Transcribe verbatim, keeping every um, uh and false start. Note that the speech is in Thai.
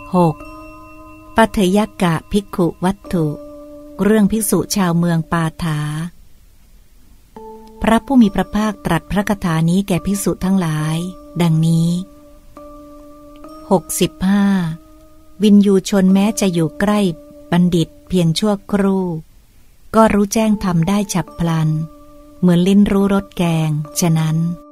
หก. ปัทยกะภิกขุวัตถุเรื่องภิกษุชาวเมืองปาฐาพระผู้มีพระภาคตรัสพระคาถานี้แก่ภิกษุทั้งหลายดังนี้ หกสิบห้า วินยูชนแม้จะอยู่ใกล้บัณฑิตเพียงชั่วครู่ก็รู้แจ้งธรรมได้ฉับพลันเหมือนลิ้นรู้รสแกงฉะนั้น